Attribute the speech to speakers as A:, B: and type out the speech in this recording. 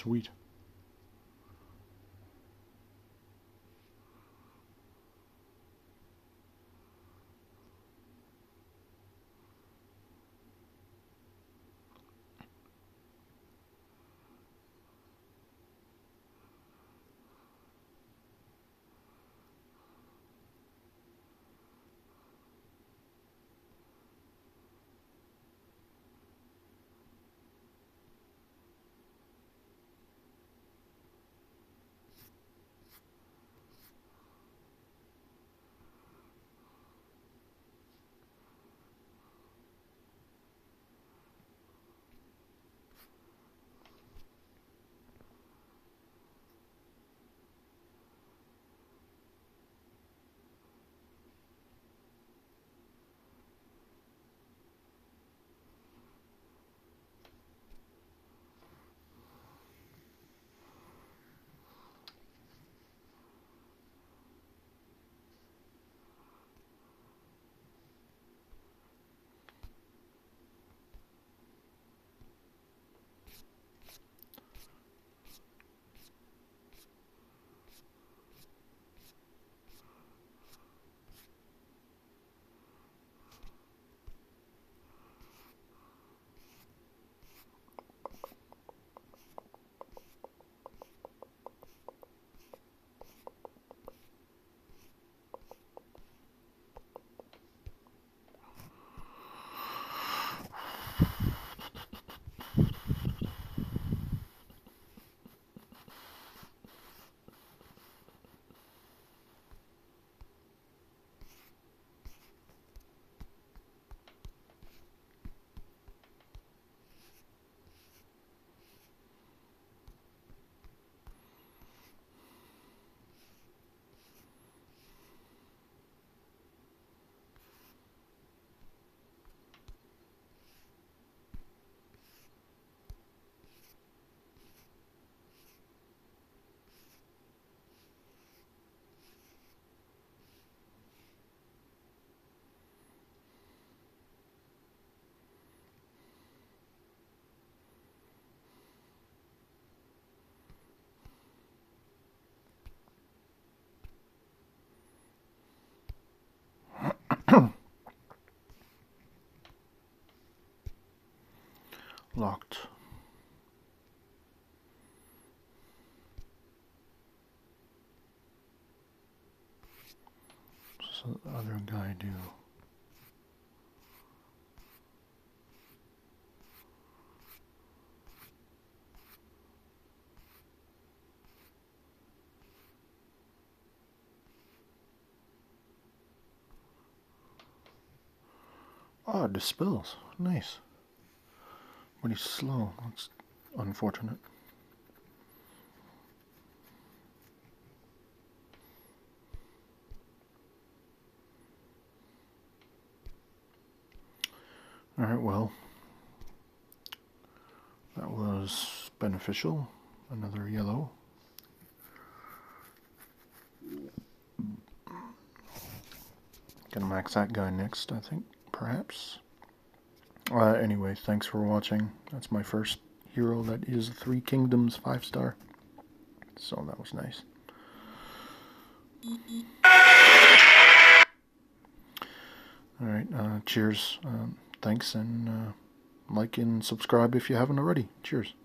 A: Sweet. Locked. What's the other guy do? Ah, it dispels. Nice. But he's slow. That's unfortunate. Alright, well, that was beneficial. Another yellow. Gonna max that guy next, I think, perhaps. Anyway, thanks for watching. That's my first hero that is Three Kingdoms 5-star. So that was nice. Alright, cheers. Thanks, and like and subscribe if you haven't already. Cheers.